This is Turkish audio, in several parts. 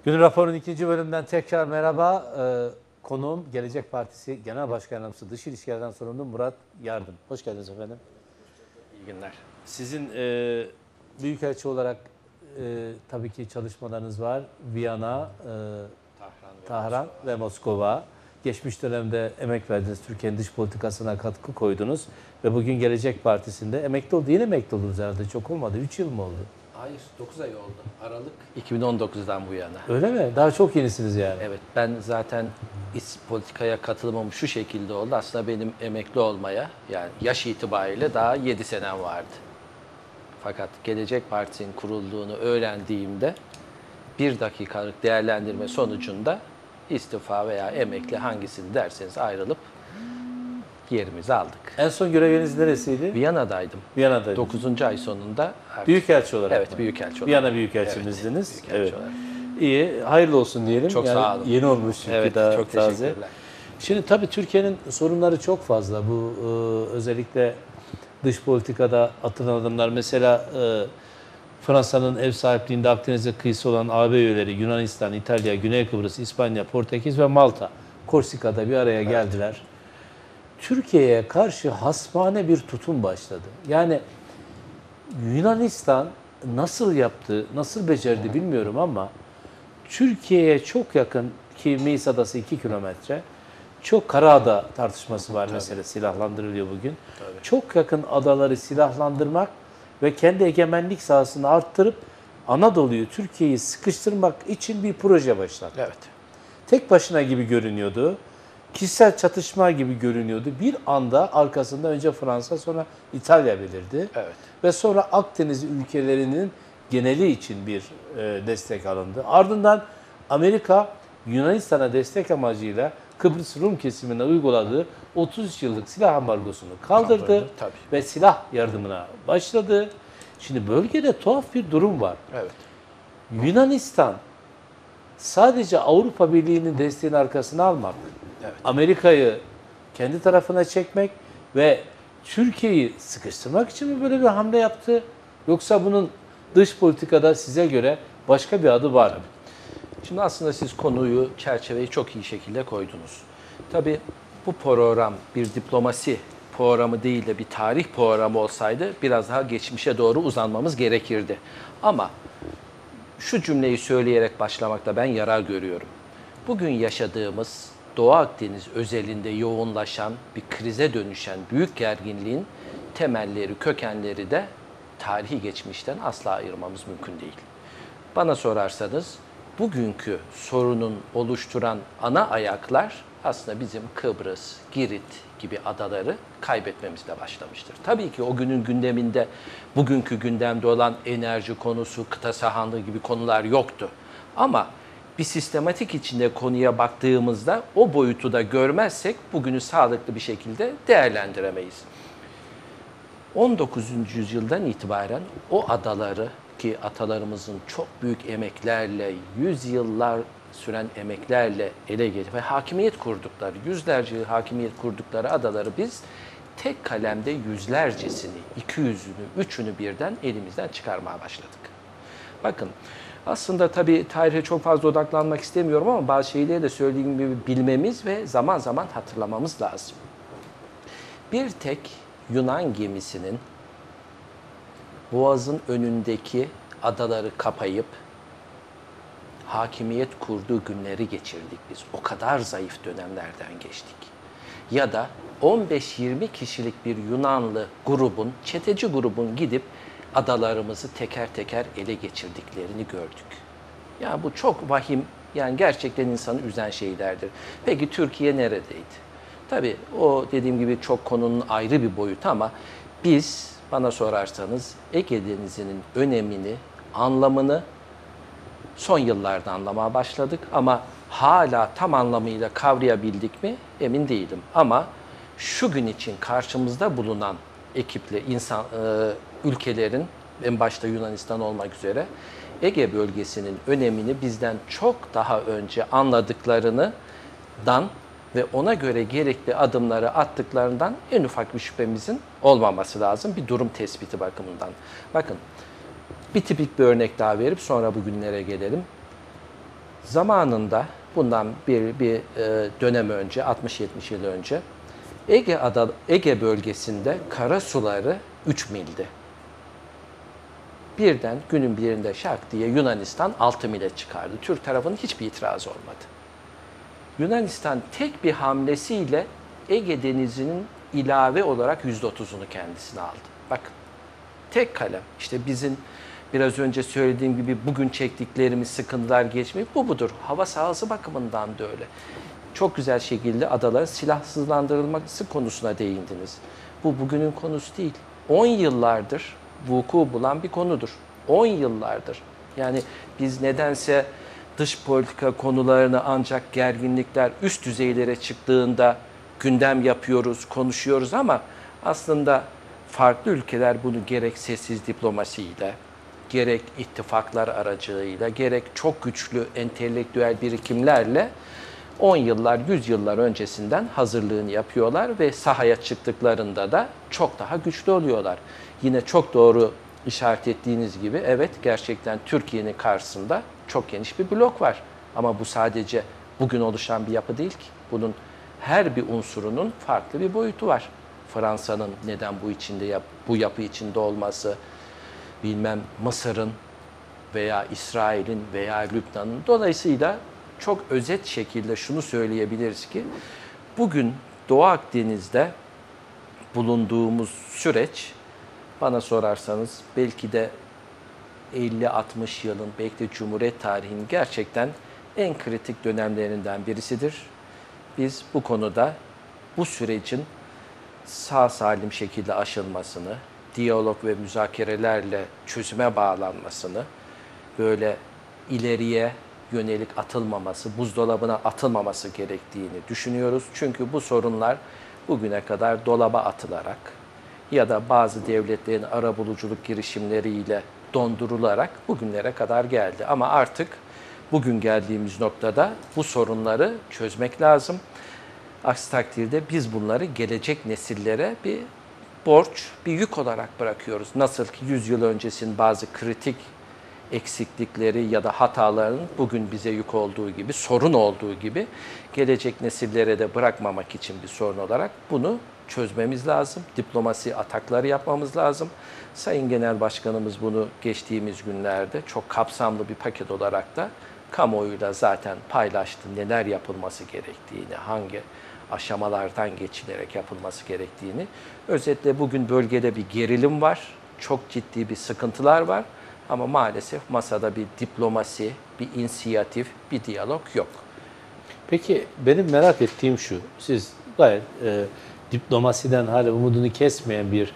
Günün Raporu'nun ikinci bölümünden tekrar merhaba. Konuğum Gelecek Partisi Genel Başkan Yardımcısı Dış İlişkilerden sorumlu Murat Yardım. Hoş geldiniz efendim. İyi günler. Sizin Büyükelçi olarak tabii ki çalışmalarınız var. Viyana, Tahran ve Moskova. Geçmiş dönemde emek verdiniz. Türkiye'nin dış politikasına katkı koydunuz. Ve bugün Gelecek Partisi'nde emekli oldu. Yine emekli oldunuz herhalde. Çok olmadı. 3 yıl mı oldu? Hayır, 9 ay oldu. Aralık 2019'dan bu yana. Öyle mi? Daha çok yenisiniz yani. Evet, ben zaten iç politikaya katılımım şu şekilde oldu. Aslında benim emekli olmaya, yani yaş itibariyle daha 7 senem vardı. Fakat Gelecek Partisi'nin kurulduğunu öğrendiğimde 1 dakikalık değerlendirme sonucunda istifa veya emekli hangisini derseniz ayrılıp yerimizi aldık. En son göreviniz neresiydi? Viyana'daydım. Viyana'daydı. 9. ay sonunda. Büyükelçi olarak Evet, mı? büyükelçi olarak. Viyana Büyükelçimizdiniz. Evet, büyükelçi olarak. İyi, hayırlı olsun diyelim. Çok sağ olun. Yeni olmuş çünkü Evet, daha çok taze. teşekkürler. Şimdi tabii Türkiye'nin sorunları çok fazla. Bu özellikle dış politikada atılan adımlar. Mesela Fransa'nın ev sahipliğinde Akdeniz'e kıyısı olan AB üyeleri Yunanistan, İtalya, Güney Kıbrıs, İspanya, Portekiz ve Malta, Korsika'da bir araya geldiler. Türkiye'ye karşı hasmane bir tutum başladı. Yani Yunanistan nasıl yaptı, nasıl becerdi bilmiyorum ama Türkiye'ye çok yakın ki Meis Adası 2 kilometre, çok Karaada tartışması var mesela, silahlandırılıyor bugün. Tabii. Çok yakın adaları silahlandırmak ve kendi egemenlik sahasını arttırıp Anadolu'yu, Türkiye'yi sıkıştırmak için bir proje başlattı. Evet. Tek başına gibi görünüyordu. Kişisel çatışma gibi görünüyordu. Bir anda arkasında önce Fransa, sonra İtalya belirdi. Evet. Ve sonra Akdeniz ülkelerinin geneli için bir destek alındı. Ardından Amerika Yunanistan'a destek amacıyla Kıbrıs Rum kesimine uyguladığı 33 yıllık silah ambargosunu kaldırdı Tabii. ve silah yardımına başladı. Şimdi bölgede tuhaf bir durum var. Evet. Yunanistan sadece Avrupa Birliği'nin desteğinin arkasına almak, Evet. Amerika'yı kendi tarafına çekmek ve Türkiye'yi sıkıştırmak için mi böyle bir hamle yaptı? Yoksa bunun dış politikada size göre başka bir adı var mı? Şimdi aslında siz konuyu, çerçeveyi çok iyi şekilde koydunuz. Tabii bu program bir diplomasi programı değil de bir tarih programı olsaydı biraz daha geçmişe doğru uzanmamız gerekirdi. Ama şu cümleyi söyleyerek başlamakta ben yarar görüyorum. Bugün yaşadığımız Doğu Akdeniz özelinde yoğunlaşan bir krize dönüşen büyük gerginliğin temelleri, kökenleri de tarihi geçmişten asla ayırmamız mümkün değil. Bana sorarsanız bugünkü sorunun oluşturan ana ayaklar aslında bizim Kıbrıs, Girit gibi adaları kaybetmemizle başlamıştır. Tabii ki o günün gündeminde bugünkü gündemde olan enerji konusu, kıta sahanlığı gibi konular yoktu. Ama bir sistematik içinde konuya baktığımızda o boyutu da görmezsek bugünü sağlıklı bir şekilde değerlendiremeyiz. 19. yüzyıldan itibaren o adaları ki atalarımızın çok büyük emeklerle, yüzyıllar süren emeklerle ele geçirip ve hakimiyet kurdukları, yüzlerce hakimiyet kurdukları adaları biz tek kalemde yüzlercesini, 200'ünü, 3'ünü birden elimizden çıkarmaya başladık. Bakın aslında tabii tarihe çok fazla odaklanmak istemiyorum ama bazı şeyleri de söylediğim gibi bilmemiz ve zaman zaman hatırlamamız lazım. Bir tek Yunan gemisinin Boğaz'ın önündeki adaları kapayıp hakimiyet kurduğu günleri geçirdik biz. O kadar zayıf dönemlerden geçtik. Ya da 15-20 kişilik bir Yunanlı grubun, çeteci grubun gidip adalarımızı teker teker ele geçirdiklerini gördük. Yani bu çok vahim, yani gerçekten insanı üzen şeylerdir. Peki Türkiye neredeydi? Tabii o dediğim gibi çok konunun ayrı bir boyutu ama biz bana sorarsanız Ege Denizi'nin önemini, anlamını son yıllarda anlamaya başladık ama hala tam anlamıyla kavrayabildik mi emin değilim. Ama şu gün için karşımızda bulunan ekiple ülkelerin en başta Yunanistan olmak üzere Ege bölgesinin önemini bizden çok daha önce anladıklarından ve ona göre gerekli adımları attıklarından en ufak bir şüphemizin olmaması lazım bir durum tespiti bakımından. Bakın bir tipik bir örnek daha verip sonra bugünlere gelelim. Zamanında bundan bir dönem önce, 60-70 yıl önce Ege bölgesinde kara suları 3 mildi. Birden günün birinde şak diye Yunanistan 6 mile çıkardı. Türk tarafının hiçbir itirazı olmadı. Yunanistan tek bir hamlesiyle Ege Denizi'nin ilave olarak %30'unu kendisine aldı. Bakın, tek kalem. İşte bizim biraz önce söylediğim gibi bugün çektiklerimiz sıkıntılar geçmiyor. Bu budur. Hava sahası bakımından da öyle. Çok güzel şekilde adaların silahsızlandırılması konusuna değindiniz. Bu bugünün konusu değil. 10 yıllardır vuku bulan bir konudur. 10 yıllardır. Yani biz nedense dış politika konularını ancak gerginlikler üst düzeylere çıktığında gündem yapıyoruz, konuşuyoruz ama aslında farklı ülkeler bunu gerek sessiz diplomasiyle, gerek ittifaklar aracılığıyla, gerek çok güçlü entelektüel birikimlerle 10 yıllar, 100 yıllar öncesinden hazırlığını yapıyorlar ve sahaya çıktıklarında da çok daha güçlü oluyorlar. Yine çok doğru işaret ettiğiniz gibi evet gerçekten Türkiye'nin karşısında çok geniş bir blok var. Ama bu sadece bugün oluşan bir yapı değil ki. Bunun her bir unsurunun farklı bir boyutu var. Fransa'nın neden bu yapı içinde olması, bilmem Mısır'ın veya İsrail'in veya Lübnan'ın. Dolayısıyla çok özet şekilde şunu söyleyebiliriz ki bugün Doğu Akdeniz'de bulunduğumuz süreç bana sorarsanız belki de 50-60 yılın belki de Cumhuriyet tarihinin gerçekten en kritik dönemlerinden birisidir. Biz bu konuda bu sürecin sağ salim şekilde aşılmasını, diyalog ve müzakerelerle çözüme bağlanmasını, böyle ileriye yönelik atılmaması, buzdolabına atılmaması gerektiğini düşünüyoruz. Çünkü bu sorunlar bugüne kadar dolaba atılarak ya da bazı devletlerin arabuluculuk girişimleriyle dondurularak bugünlere kadar geldi. Ama artık bugün geldiğimiz noktada bu sorunları çözmek lazım. Aksi takdirde biz bunları gelecek nesillere bir borç, bir yük olarak bırakıyoruz. Nasıl ki 100 yıl öncesinin bazı kritik eksiklikleri ya da hataların bugün bize yük olduğu gibi, sorun olduğu gibi gelecek nesillere de bırakmamak için bir sorun olarak bunu çözmemiz lazım. Diplomasi atakları yapmamız lazım. Sayın Genel Başkanımız bunu geçtiğimiz günlerde çok kapsamlı bir paket olarak da kamuoyuyla zaten paylaştı. Neler yapılması gerektiğini, hangi aşamalardan geçilerek yapılması gerektiğini. Özetle bugün bölgede bir gerilim var. Çok ciddi bir sıkıntılar var. Ama maalesef masada bir diplomasi, bir inisiyatif, bir diyalog yok. Peki benim merak ettiğim şu, siz gayet diplomasiden hala umudunu kesmeyen bir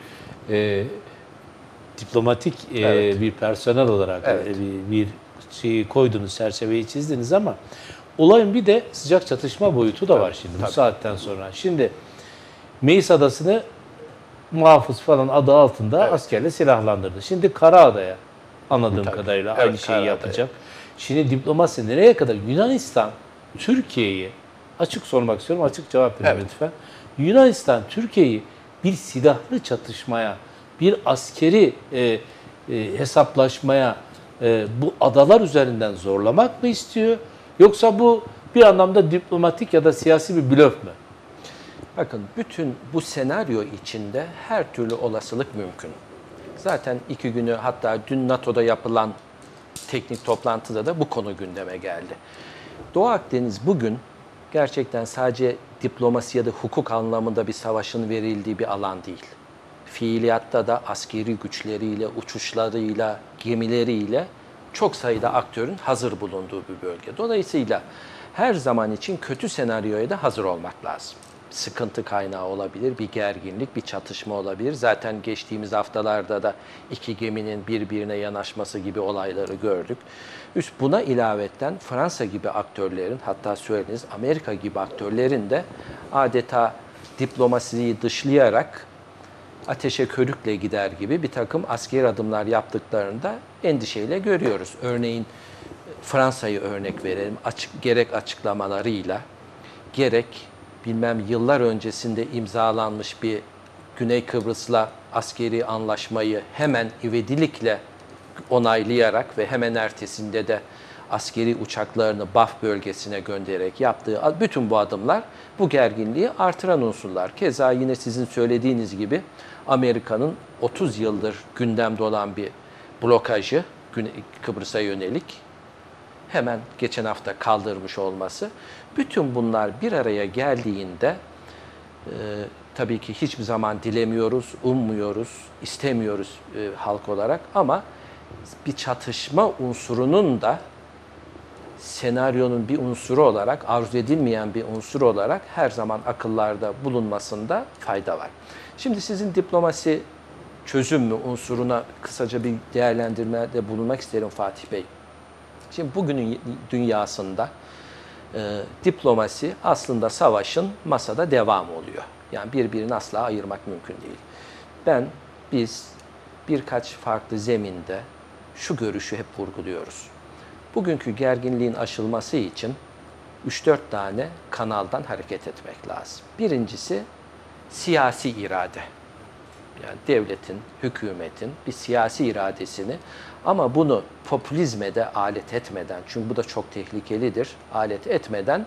diplomatik Evet. bir personel olarak Evet. bir şeyi koydunuz, çerçeveyi çizdiniz ama olayın bir de sıcak çatışma boyutu da var şimdi bu saatten sonra. Şimdi Meis Adası'nı muhafız falan adı altında askerle silahlandırdı. Şimdi Karaada'ya anladığım kadarıyla Evet, aynı şeyi Karaada'ya. yapacak. Şimdi diplomasi nereye kadar? Yunanistan Türkiye'yi, açık sormak istiyorum, açık cevap verin lütfen. Yunanistan Türkiye'yi bir silahlı çatışmaya, bir askeri hesaplaşmaya bu adalar üzerinden zorlamak mı istiyor? Yoksa bu bir anlamda diplomatik ya da siyasi bir blöf mü? Bakın bütün bu senaryo içinde her türlü olasılık mümkün. Zaten 2 günü hatta dün NATO'da yapılan teknik toplantıda da bu konu gündeme geldi. Doğu Akdeniz bugün gerçekten sadece diplomasi ya da hukuk anlamında bir savaşın verildiği bir alan değil. Fiiliyatta da askeri güçleriyle, uçuşlarıyla, gemileriyle çok sayıda aktörün hazır bulunduğu bir bölge. Dolayısıyla her zaman için kötü senaryoya da hazır olmak lazım. Sıkıntı kaynağı olabilir, bir gerginlik, bir çatışma olabilir. Zaten geçtiğimiz haftalarda da 2 geminin birbirine yanaşması gibi olayları gördük. Buna ilavetten Fransa gibi aktörlerin, hatta söylediniz Amerika gibi aktörlerin de adeta diplomasiyi dışlayarak ateşe körükle gider gibi bir takım askeri adımlar yaptıklarında endişeyle görüyoruz. Örneğin Fransa'yı örnek verelim. Gerek açıklamalarıyla, gerek bilmem yıllar öncesinde imzalanmış bir Güney Kıbrıs'la askeri anlaşmayı hemen ivedilikle onaylayarak ve hemen ertesinde de askeri uçaklarını Baf bölgesine göndererek yaptığı bütün bu adımlar bu gerginliği artıran unsurlar. Keza yine sizin söylediğiniz gibi Amerika'nın 30 yıldır gündemde olan bir blokajı Kıbrıs'a yönelik hemen geçen hafta kaldırmış olması. Bütün bunlar bir araya geldiğinde tabii ki hiçbir zaman dilemiyoruz, ummuyoruz, istemiyoruz halk olarak ama bir çatışma unsurunun da senaryonun bir unsuru olarak, arzu edilmeyen bir unsur olarak her zaman akıllarda bulunmasında fayda var. Şimdi sizin diplomasi çözüm mü unsuruna kısaca bir değerlendirmede bulunmak isterim Fatih Bey. Şimdi bugünün dünyasında diplomasi aslında savaşın masada devam oluyor. Yani birbirini asla ayırmak mümkün değil. Biz birkaç farklı zeminde şu görüşü hep vurguluyoruz. Bugünkü gerginliğin aşılması için 3-4 tane kanaldan hareket etmek lazım. Birincisi siyasi irade. Yani devletin, hükümetin bir siyasi iradesini ama bunu popülizme de alet etmeden, çünkü bu da çok tehlikelidir, alet etmeden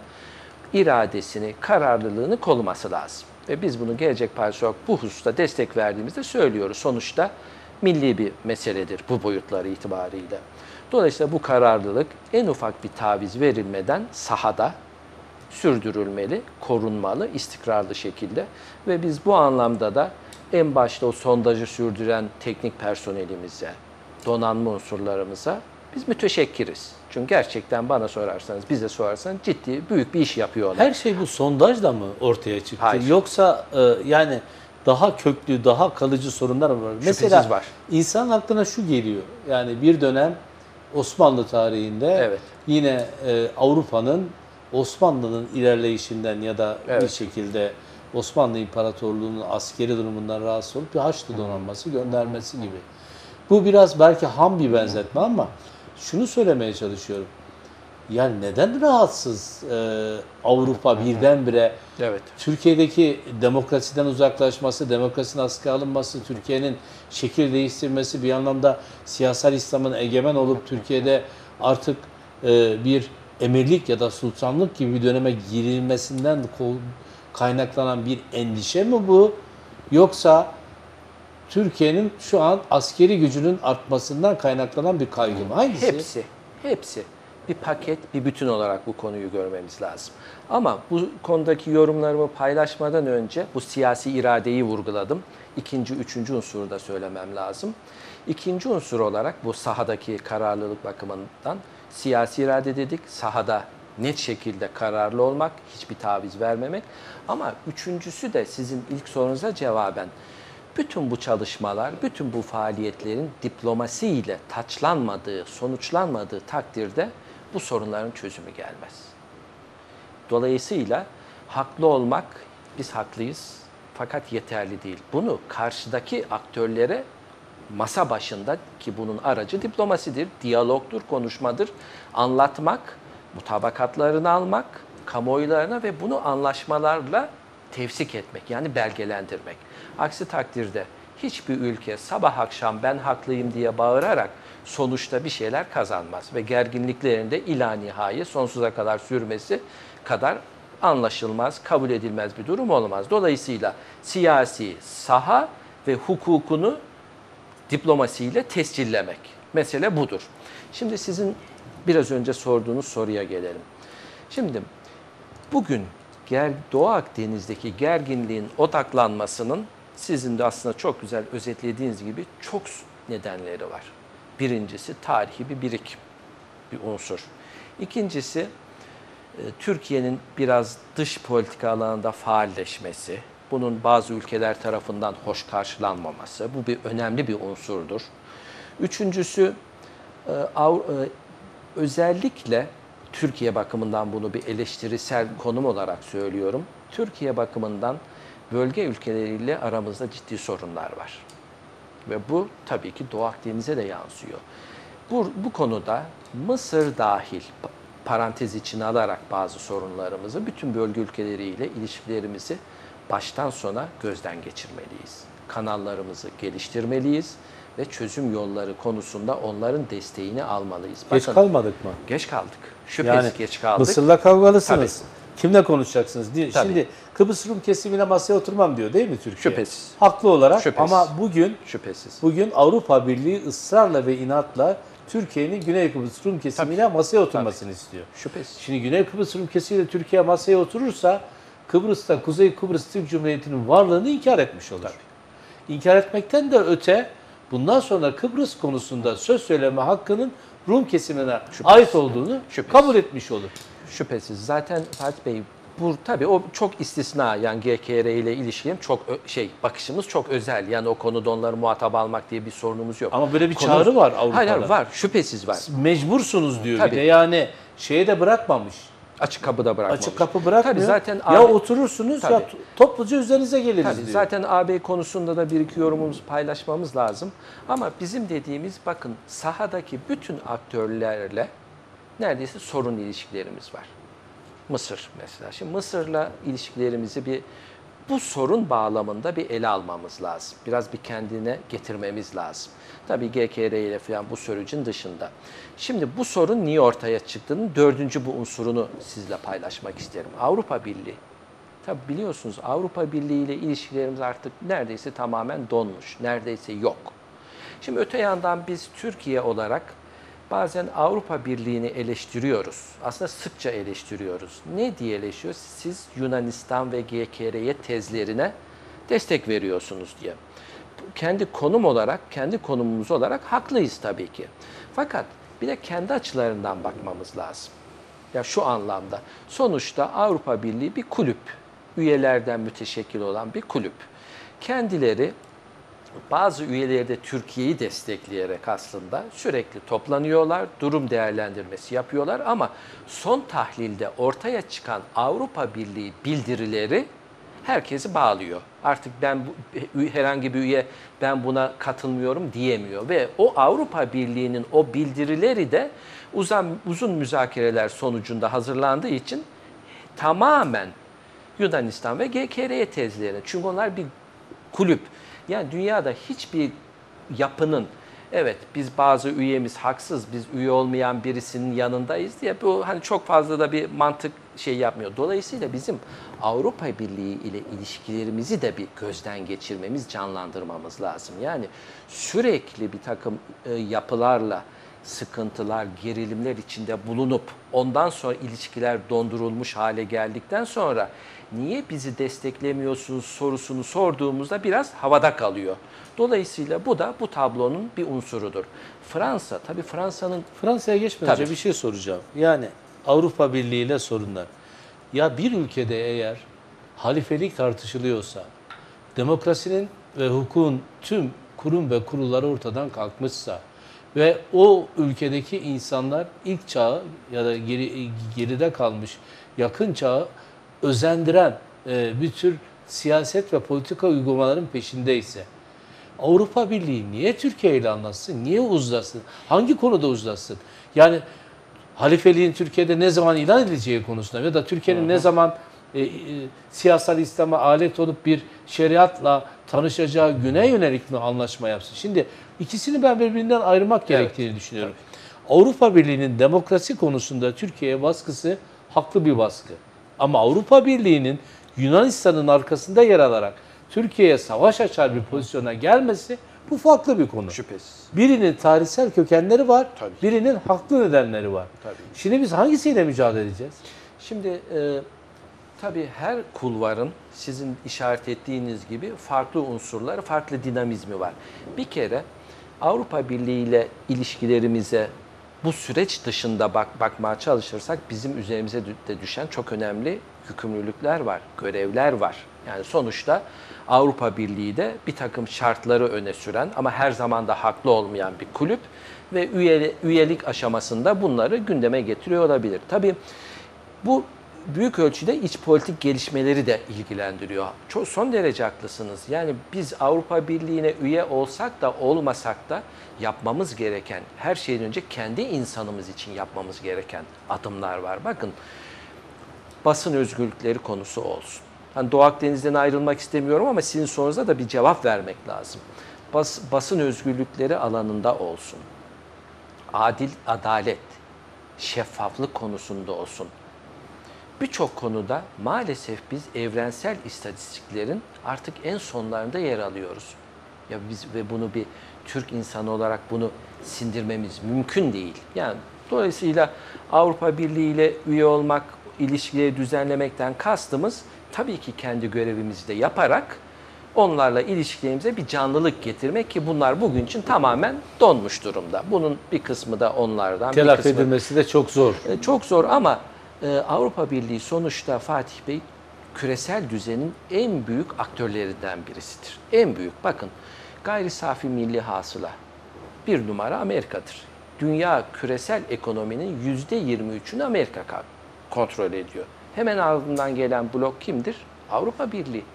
iradesini, kararlılığını koruması lazım. Ve biz bunu Gelecek Partisi olarak bu hususta destek verdiğimizde söylüyoruz. Sonuçta milli bir meseledir bu boyutları itibariyle. Dolayısıyla bu kararlılık en ufak bir taviz verilmeden sahada sürdürülmeli, korunmalı, istikrarlı şekilde. Ve biz bu anlamda da en başta o sondajı sürdüren teknik personelimize, donanma unsurlarımıza biz müteşekkiriz. Çünkü gerçekten bana sorarsanız, bize sorarsanız ciddi, büyük bir iş yapıyorlar. Her şey bu sondajla mı ortaya çıktı? Hayır. Yoksa yani daha köklü, daha kalıcı sorunlar mı var? Şüphesiz Mesela var. insan aklına şu geliyor. Yani bir dönem Osmanlı tarihinde Evet. yine Avrupa'nın Osmanlı'nın ilerleyişinden ya da bir Evet. şekilde Osmanlı İmparatorluğu'nun askeri durumundan rahatsız olup bir Haçlı donanması göndermesi gibi. Bu biraz belki ham bir benzetme ama şunu söylemeye çalışıyorum. Yani neden rahatsız Avrupa birdenbire Evet. Türkiye'deki demokrasiden uzaklaşması, demokrasinin askıya alınması, Türkiye'nin şekil değiştirmesi, bir anlamda siyasal İslam'ın egemen olup Türkiye'de artık bir emirlik ya da sultanlık gibi bir döneme girilmesinden kaynaklanan bir endişe mi bu? Yoksa Türkiye'nin şu an askeri gücünün artmasından kaynaklanan bir kaygı mı? Hangisi? Hepsi. Bir paket, bir bütün olarak bu konuyu görmemiz lazım. Ama bu konudaki yorumlarımı paylaşmadan önce bu siyasi iradeyi vurguladım. İkinci, üçüncü unsuru da söylemem lazım. İkinci unsur olarak bu sahadaki kararlılık bakımından siyasi irade dedik. Sahada net şekilde kararlı olmak, hiçbir taviz vermemek. Ama üçüncüsü de sizin ilk sorunuza cevaben bütün bu çalışmalar, bütün bu faaliyetlerin diplomasiyle taçlanmadığı, sonuçlanmadığı takdirde bu sorunların çözümü gelmez. Dolayısıyla haklı olmak, biz haklıyız fakat yeterli değil. Bunu karşıdaki aktörlere masa başında, ki bunun aracı diplomasidir, diyalogdur, konuşmadır, anlatmak, mutabakatlarını almak, kamuoylarına ve bunu anlaşmalarla tevsik etmek, yani belgelendirmek. Aksi takdirde hiçbir ülke sabah akşam ben haklıyım diye bağırarak sonuçta bir şeyler kazanmaz. Ve gerginliklerin de ila nihai sonsuza kadar sürmesi kadar anlaşılmaz, kabul edilmez bir durum olmaz. Dolayısıyla siyasi saha ve hukukunu diplomasiyle tescillemek. Mesele budur. Şimdi sizin biraz önce sorduğunuz soruya gelelim. Şimdi bugün Doğu Akdeniz'deki gerginliğin odaklanmasının sizin de aslında çok güzel özetlediğiniz gibi çok nedenleri var. Birincisi tarihi bir birikim, bir unsur. İkincisi Türkiye'nin biraz dış politika alanında faalleşmesi, bunun bazı ülkeler tarafından hoş karşılanmaması, bu bir önemli bir unsurdur. Üçüncüsü özellikle Türkiye bakımından bunu bir eleştirisel konum olarak söylüyorum. Türkiye bakımından bölge ülkeleriyle aramızda ciddi sorunlar var. Ve bu tabii ki Doğu Akdeniz'e de yansıyor. Bu konuda Mısır dahil, parantez içine alarak bazı sorunlarımızı, bütün bölge ülkeleriyle ilişkilerimizi baştan sona gözden geçirmeliyiz. Kanallarımızı geliştirmeliyiz ve çözüm yolları konusunda onların desteğini almalıyız. Geç Bakın, kalmadık mı? geç kaldık. Şüphesiz Yani geç kaldık. Mısır'la kavgalısınız. Kimle konuşacaksınız? Tabii. Şimdi Kıbrıs Rum kesimiyle masaya oturmam diyor değil mi Türkiye? Şüphesiz. Haklı olarak Şüphesiz. ama Şüphesiz. bugün Avrupa Birliği ısrarla ve inatla Türkiye'nin Güney Kıbrıs Rum kesimiyle masaya oturmasını istiyor. Şüphesiz. Şimdi Güney Kıbrıs Rum kesimiyle Türkiye masaya oturursa Kıbrıs'ta Kuzey Kıbrıs Türk Cumhuriyeti'nin varlığını inkar etmiş olur. İnkar etmekten de öte bundan sonra Kıbrıs konusunda söz söyleme hakkının Rum kesimine ait olduğunu kabul etmiş olur. Şüphesiz. Zaten Fatih Bey bu tabii o çok istisna, yani GKR ile ilişkim çok bakışımız çok özel. Yani o konuda onları muhatap almak diye bir sorunumuz yok. Ama böyle bir çağrı var Avrupa'da. Hayır var. Şüphesiz var. Mecbursunuz diyor Tabii. bir de, yani şeye de bırakmamış. Açık kapıda bırakmamış. Açık kapı bırakmıyor. Tabii zaten ya oturursunuz tabii. ya topluca üzerinize geliriz Tabii, diyor. zaten AB konusunda da bir iki yorumumuzu paylaşmamız lazım. Ama bizim dediğimiz, bakın, sahadaki bütün aktörlerle neredeyse sorun ilişkilerimiz var. Mısır mesela. Şimdi Mısır'la ilişkilerimizi bu sorun bağlamında bir ele almamız lazım. Biraz bir kendine getirmemiz lazım. Tabii GKR ile falan bu sürecin dışında. Şimdi bu sorun niye ortaya çıktığının dördüncü bu unsurunu sizle paylaşmak isterim. Avrupa Birliği. Tabii biliyorsunuz Avrupa Birliği ile ilişkilerimiz artık neredeyse tamamen donmuş. Neredeyse yok. Şimdi öte yandan biz Türkiye olarak bazen Avrupa Birliği'ni eleştiriyoruz. Aslında sıkça eleştiriyoruz. Ne diye eleştiriyoruz? Siz Yunanistan ve GKR tezlerine destek veriyorsunuz diye. Kendi konumumuz olarak haklıyız tabii ki. Fakat bir de kendi açılarından bakmamız lazım. Ya şu anlamda, sonuçta Avrupa Birliği bir kulüp. Üyelerden müteşekkil olan bir kulüp. Kendileri, bazı üyeleri de Türkiye'yi destekleyerek aslında sürekli toplanıyorlar, durum değerlendirmesi yapıyorlar ama son tahlilde ortaya çıkan Avrupa Birliği bildirileri herkesi bağlıyor. Artık herhangi bir üye ben buna katılmıyorum diyemiyor ve o Avrupa Birliği'nin o bildirileri de uzun müzakereler sonucunda hazırlandığı için tamamen Yunanistan ve GKR tezlerine. Çünkü onlar bir kulüp. Yani dünyada hiçbir yapının, evet biz bazı üyemiz haksız, biz üye olmayan birisinin yanındayız diye bu hani çok fazla da bir mantık yapmıyor. Dolayısıyla bizim Avrupa Birliği ile ilişkilerimizi de bir gözden geçirmemiz, canlandırmamız lazım. Yani sürekli bir takım yapılarla sıkıntılar, gerilimler içinde bulunup ondan sonra ilişkiler dondurulmuş hale geldikten sonra niye bizi desteklemiyorsunuz sorusunu sorduğumuzda biraz havada kalıyor. Dolayısıyla bu da bu tablonun bir unsurudur. Fransa, tabii Fransa'ya geçmeden önce bir şey soracağım. Yani Avrupa Birliği ile sorunlar. Ya bir ülkede eğer halifelik tartışılıyorsa, demokrasinin ve hukukun tüm kurum ve kurulları ortadan kalkmışsa ve o ülkedeki insanlar ilk çağı ya da geride kalmış yakın çağı özendiren bir tür siyaset ve politika uygulamaların peşindeyse Avrupa Birliği niye Türkiye ile anlaşsın? Niye uzlaşsın? Hangi konuda uzlaşsın? Yani halifeliğin Türkiye'de ne zaman ilan edileceği konusunda ya da Türkiye'nin ne zaman siyasal İslam'a alet olup bir şeriatla tanışacağı güne yönelik mi anlaşma yapsın? Şimdi ikisini ben birbirinden ayırmak gerektiğini düşünüyorum. Tabii. Avrupa Birliği'nin demokrasi konusunda Türkiye'ye baskısı haklı bir baskı. Ama Avrupa Birliği'nin Yunanistan'ın arkasında yer alarak Türkiye'ye savaş açar bir pozisyona gelmesi bu farklı bir konu. Şüphesiz. Birinin tarihsel kökenleri var, Tabii. birinin haklı nedenleri var. Tabii. Şimdi biz hangisiyle mücadele edeceğiz? Şimdi tabii her kulvarın sizin işaret ettiğiniz gibi farklı unsurları, farklı dinamizmi var. Bir kere Avrupa Birliği ile ilişkilerimize bu süreç dışında bakmaya çalışırsak bizim üzerimize de düşen çok önemli yükümlülükler var, görevler var. Yani sonuçta Avrupa Birliği de bir takım şartları öne süren ama her zaman da haklı olmayan bir kulüp ve üyelik aşamasında bunları gündeme getiriyor olabilir. Tabii bu büyük ölçüde iç politik gelişmeleri de ilgilendiriyor. Çok son derece haklısınız. Yani biz Avrupa Birliği'ne üye olsak da olmasak da yapmamız gereken, her şeyden önce kendi insanımız için yapmamız gereken adımlar var. Bakın, basın özgürlükleri konusu olsun. Hani Doğu Akdeniz'den ayrılmak istemiyorum ama sizin sorunuzda da bir cevap vermek lazım. basın özgürlükleri alanında olsun, adalet, şeffaflık konusunda olsun. Birçok konuda maalesef biz evrensel istatistiklerin artık en sonlarında yer alıyoruz. Ya biz ve bunu bir Türk insanı olarak bunu sindirmemiz mümkün değil. Yani dolayısıyla Avrupa Birliği ile üye olmak, ilişkileri düzenlemekten kastımız tabii ki kendi görevimizi de yaparak onlarla ilişkilerimize bir canlılık getirmek ki bunlar bugün için tamamen donmuş durumda. Bunun bir kısmı da onlardan, bir Telafi kısmı edilmesi de çok zor. çok zor ama Avrupa Birliği sonuçta Fatih Bey küresel düzenin en büyük aktörlerinden birisidir. En büyük. Bakın gayri safi milli hasıla bir numara Amerika'dır. Dünya küresel ekonominin %23'ünü Amerika kontrol ediyor. Hemen ardından gelen blok kimdir? Avrupa Birliği.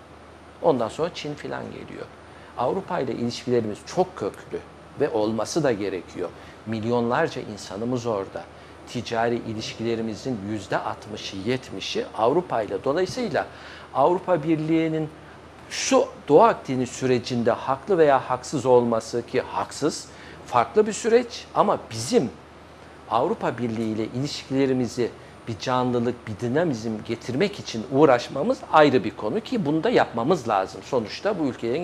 Ondan sonra Çin filan geliyor. Avrupa ile ilişkilerimiz çok köklü ve olması da gerekiyor. Milyonlarca insanımız orada. Ticari ilişkilerimizin %60'ı, 70'i Avrupa ile. Dolayısıyla Avrupa Birliği'nin şu Doğu Akdeniz sürecinde haklı veya haksız olması ki haksız, farklı bir süreç ama bizim Avrupa Birliği ile ilişkilerimizi bir canlılık, bir dinamizm getirmek için uğraşmamız ayrı bir konu ki bunu da yapmamız lazım. Sonuçta bu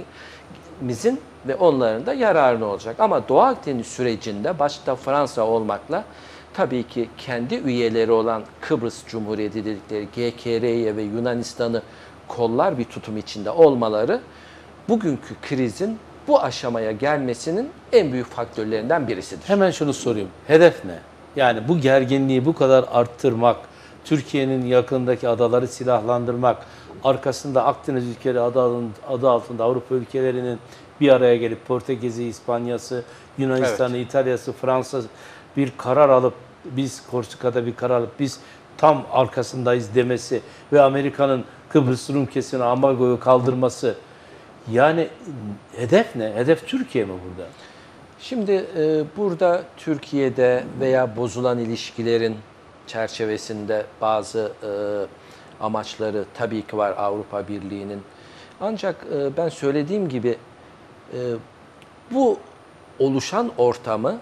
ülkemizin ve onların da yararına olacak. Ama Doğu Akdeniz sürecinde başta Fransa olmakla tabii ki kendi üyeleri olan Kıbrıs Cumhuriyeti dedikleri GKR'ye ve Yunanistan'ı kollar bir tutum içinde olmaları bugünkü krizin bu aşamaya gelmesinin en büyük faktörlerinden birisidir. Hemen şunu sorayım. Hedef ne? Yani bu gerginliği bu kadar arttırmak, Türkiye'nin yakındaki adaları silahlandırmak, arkasında Akdeniz ülkeleri adı altında Avrupa ülkelerinin bir araya gelip Portekiz'i, İspanya'sı, Yunanistan'ı, Evet. İtalya'sı, Fransa bir karar alıp, biz Korsika'da bir karar alıp biz tam arkasındayız demesi ve Amerika'nın Kıbrıs Rum kesimine ambargoyu kaldırması. Yani hedef ne? Hedef Türkiye mi burada? Şimdi burada Türkiye'de veya bozulan ilişkilerin çerçevesinde bazı amaçları tabii ki var Avrupa Birliği'nin. Ancak ben söylediğim gibi bu oluşan ortamı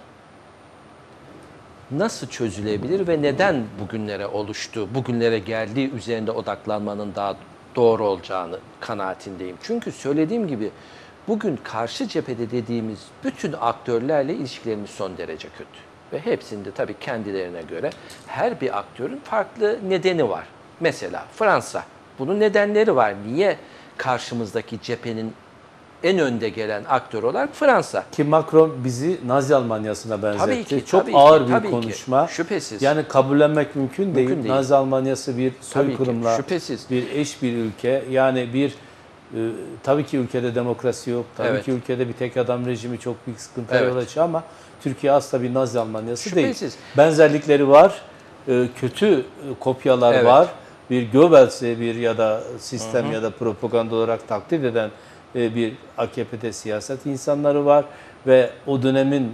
nasıl çözülebilir ve neden bugünlere oluştu, bugünlere geldiği üzerinde odaklanmanın daha doğru olacağını kanaatindeyim. Çünkü söylediğim gibi bugün karşı cephede dediğimiz bütün aktörlerle ilişkilerimiz son derece kötü. Ve hepsinde tabii kendilerine göre her bir aktörün farklı nedeni var. Mesela Fransa. Bunun nedenleri var. Niye karşımızdaki cephenin en önde gelen aktör olarak Fransa? Ki Macron bizi Nazi Almanyası'na benzetti. Tabii ki, Çok tabii ki, ağır bir tabii ki. konuşma. Şüphesiz. Yani kabullenmek mümkün değil. değil. Nazi Almanyası bir Tabii ki, soykırımla, şüphesiz. bir eş bir ülke. Yani tabii ki ülkede demokrasi yok. Tabii Evet. ki ülkede bir tek adam rejimi çok büyük sıkıntıya Evet. yol açıyor ama Türkiye asla bir Nazi Almanyası Şüphesiz. değil. Benzerlikleri var. Kötü kopyalar Evet. var. Bir Goebbels'i bir ya da sistem ya da propaganda olarak taklit eden bir AKP'de siyaset insanları var ve o dönemin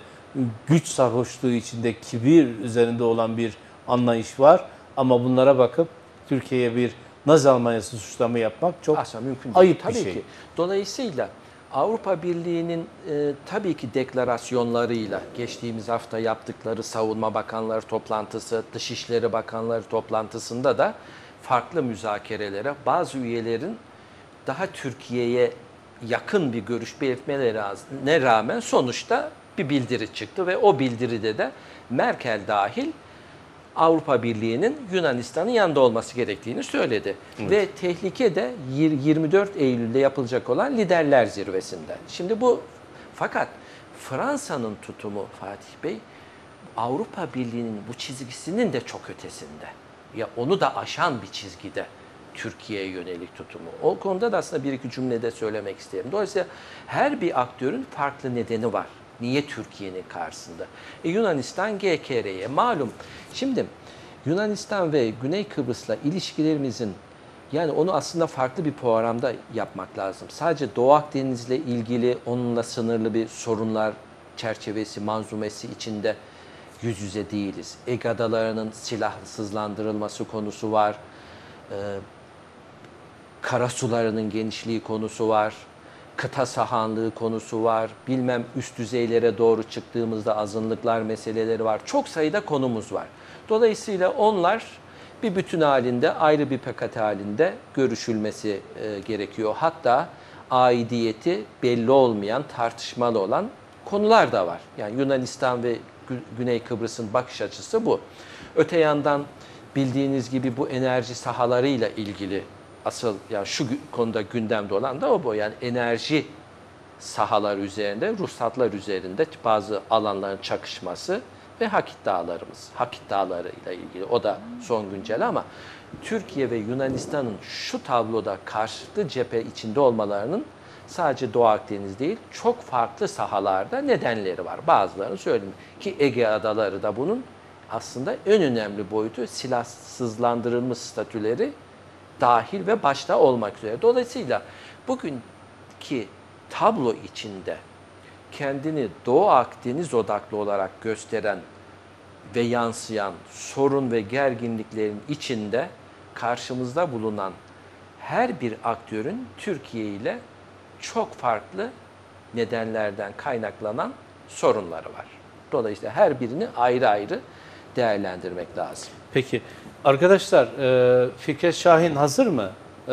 güç sarhoşluğu içinde kibir üzerinde olan bir anlayış var. Ama bunlara bakıp Türkiye'ye bir Nazi Almanyası suçlama yapmak çok Asla mümkün değil. ayıp Tabii bir şey. ki. Dolayısıyla Avrupa Birliği'nin tabii ki deklarasyonlarıyla geçtiğimiz hafta yaptıkları Savunma Bakanları toplantısı, Dışişleri Bakanları toplantısında da farklı müzakerelere bazı üyelerin daha Türkiye'ye yakın bir görüş belirtmelerine rağmen sonuçta bir bildiri çıktı ve o bildiride de Merkel dahil Avrupa Birliği'nin Yunanistan'ın yanında olması gerektiğini söyledi. Evet. Ve tehlike de 24 Eylül'de yapılacak olan Liderler Zirvesi'nde. Şimdi fakat Fransa'nın tutumu Fatih Bey, Avrupa Birliği'nin bu çizgisinin de çok ötesinde. Ya onu da aşan bir çizgide Türkiye'ye yönelik tutumu. O konuda da aslında bir iki cümlede söylemek isterim. Dolayısıyla her bir aktörün farklı nedeni var. Niye Türkiye'nin karşısında? Yunanistan GKR'ye malum. Şimdi Yunanistan ve Güney Kıbrıs'la ilişkilerimizin yani onu aslında farklı bir programda yapmak lazım. Sadece Doğu Akdeniz'le ilgili onunla sınırlı bir sorunlar çerçevesi, manzumesi içinde yüz yüze değiliz. Ege Adaları'nın silahsızlandırılması konusu var. Karasularının genişliği konusu var. kıta sahanlığı konusu var. Bilmem üst düzeylere doğru çıktığımızda azınlıklar meseleleri var. Çok sayıda konumuz var. Dolayısıyla onlar bir bütün halinde, ayrı bir paket halinde görüşülmesi gerekiyor. Hatta aidiyeti belli olmayan, tartışmalı olan konular da var. Yani Yunanistan ve Güney Kıbrıs'ın bakış açısı bu. Öte yandan bildiğiniz gibi bu enerji sahalarıyla ilgili asıl yani şu konuda gündemde olan da o bu. Yani enerji sahalar üzerinde, ruhsatlar üzerinde bazı alanların çakışması ve Hakit Dağlarımız. Hakit Dağları ile ilgili o da son güncel ama Türkiye ve Yunanistan'ın şu tabloda karşıtı cephe içinde olmalarının sadece Doğu Akdeniz değil, çok farklı sahalarda nedenleri var. Bazılarını söyleyeyim ki Ege Adaları da bunun aslında en önemli boyutu silahsızlandırılmış statüleri dahil ve başta olmak üzere. Dolayısıyla bugünkü tablo içinde kendini Doğu Akdeniz odaklı olarak gösteren ve yansıyan sorun ve gerginliklerin içinde karşımızda bulunan her bir aktörün Türkiye ile çok farklı nedenlerden kaynaklanan sorunları var. Dolayısıyla her birini ayrı ayrı değerlendirmek lazım. Peki arkadaşlar, Fikret Şahin hazır mı?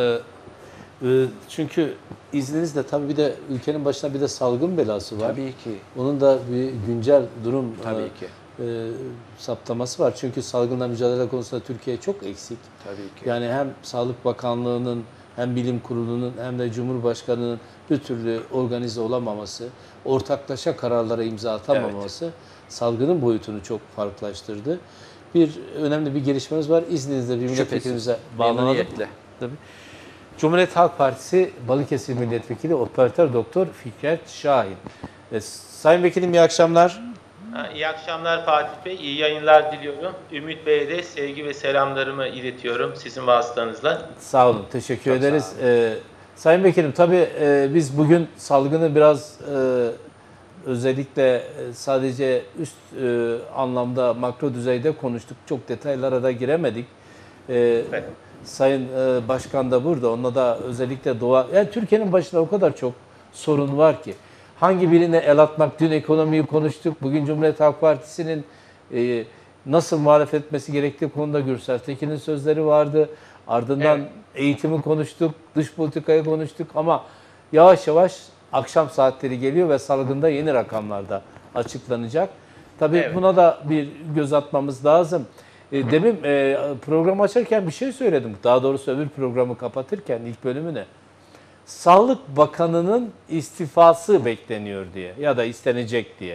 Çünkü izninizle tabii bir de ülkenin başına bir de salgın belası var. Tabii ki. Onun da bir güncel durum Tabii ki. saptaması var. Çünkü salgınla mücadele konusunda Türkiye çok eksik. Tabii ki. Yani hem Sağlık Bakanlığı'nın hem Bilim Kurulu'nun hem de Cumhurbaşkanı'nın bir türlü organize olamaması, ortaklaşa kararlara imza atamaması salgının boyutunu çok farklılaştırdı. Önemli bir gelişmemiz var. İzninizle bir milletvekilimize bağlanalım. Memnuniyetle. Tabii. Cumhuriyet Halk Partisi Balıkesir Milletvekili Operatör Doktor Fikret Şahin. Sayın Vekilim iyi akşamlar. İyi akşamlar Fatih Bey, iyi yayınlar diliyorum. Ümit Bey'e de sevgi ve selamlarımı iletiyorum sizin vasıtanızla. Sağ olun, teşekkür ederiz. Sayın Vekilim, tabii biz bugün salgını biraz özellikle sadece üst anlamda, makro düzeyde konuştuk. Çok detaylara da giremedik. Evet. Sayın Başkan da burada, onunla da özellikle yani Türkiye'nin başında o kadar çok sorun var ki. Hangi birine el atmak, dün ekonomiyi konuştuk, bugün Cumhuriyet Halk Partisi'nin nasıl muhalefet etmesi gerektiği konuda Gürsel Tekin'in sözleri vardı. Ardından eğitimi konuştuk, dış politikayı konuştuk ama yavaş yavaş akşam saatleri geliyor ve salgında yeni rakamlar da açıklanacak. Tabii buna da bir göz atmamız lazım. Demin programı açarken bir şey söyledim. Daha doğrusu öbür programı kapatırken ilk bölümüne. Sağlık Bakanı'nın istifası bekleniyor diye ya da istenecek diye.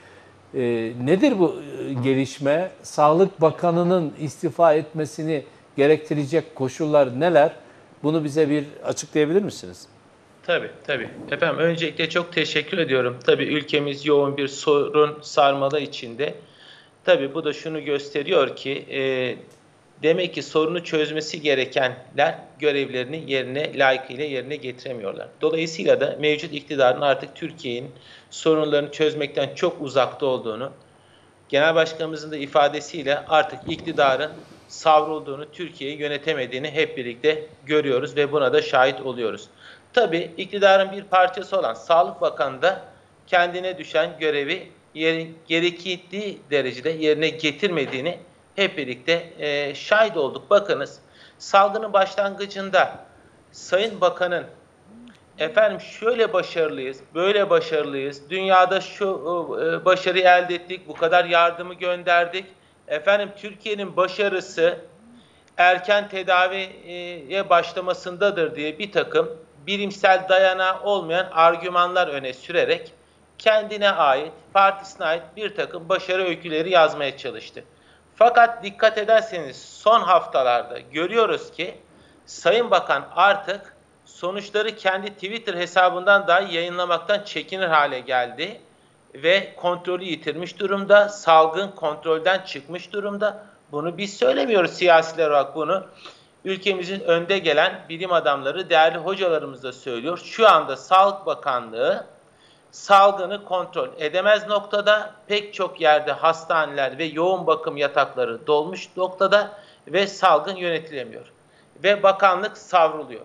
Nedir bu gelişme? Sağlık Bakanı'nın istifa etmesini gerektirecek koşullar neler? Bunu bize bir açıklayabilir misiniz? Tabii. Efendim öncelikle çok teşekkür ediyorum. Tabii ülkemiz yoğun bir sorun sarmalı içinde. Tabii bu da şunu gösteriyor ki demek ki sorunu çözmesi gerekenler görevlerini layıkıyla yerine getiremiyorlar. Dolayısıyla da mevcut iktidarın artık Türkiye'nin sorunlarını çözmekten çok uzakta olduğunu, Genel Başkanımızın da ifadesiyle artık iktidarın savrulduğunu, Türkiye'yi yönetemediğini hep birlikte görüyoruz ve buna da şahit oluyoruz. Tabii iktidarın bir parçası olan Sağlık Bakanı da kendine düşen görevi gerektiği derecede yerine getirmediğini hep birlikte şahit olduk. Bakınız, salgının başlangıcında Sayın Bakan'ın efendim şöyle başarılıyız, böyle başarılıyız, dünyada şu başarıyı elde ettik, bu kadar yardımı gönderdik. Efendim Türkiye'nin başarısı erken tedaviye başlamasındadır diye bir takım bilimsel dayanağı olmayan argümanlar öne sürerek kendine ait, partisine ait bir takım başarı öyküleri yazmaya çalıştı. Fakat dikkat ederseniz son haftalarda görüyoruz ki Sayın Bakan artık sonuçları kendi Twitter hesabından dahi yayınlamaktan çekinir hale geldi ve kontrolü yitirmiş durumda, salgın kontrolden çıkmış durumda. Bunu biz söylemiyoruz siyasiler olarak bunu. Ülkemizin önde gelen bilim adamları, değerli hocalarımız da söylüyor. Şu anda Sağlık Bakanlığı salgını kontrol edemez noktada, pek çok yerde hastaneler ve yoğun bakım yatakları dolmuş noktada ve salgın yönetilemiyor. Ve bakanlık savruluyor.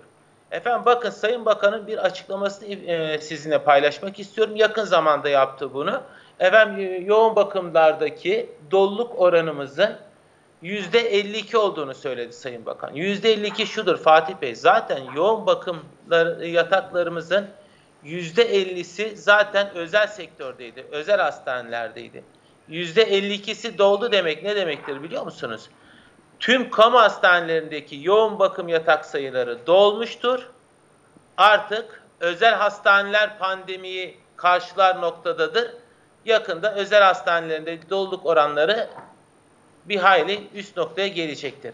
Efendim bakın Sayın Bakan'ın bir açıklamasını sizinle paylaşmak istiyorum. Yakın zamanda yaptı bunu. Efendim yoğun bakımlardaki doluluk oranımızın %52 olduğunu söyledi Sayın Bakan. %52 şudur Fatih Bey. Zaten yoğun bakım yataklarımızın %50'si zaten özel sektördeydi. Özel hastanelerdeydi. %52'si doldu demek ne demektir biliyor musunuz? Tüm kamu hastanelerindeki yoğun bakım yatak sayıları dolmuştur. Artık özel hastaneler pandemiyi karşılar noktadadır. Yakında özel hastanelerinde doluluk oranları bir hayli üst noktaya gelecektir.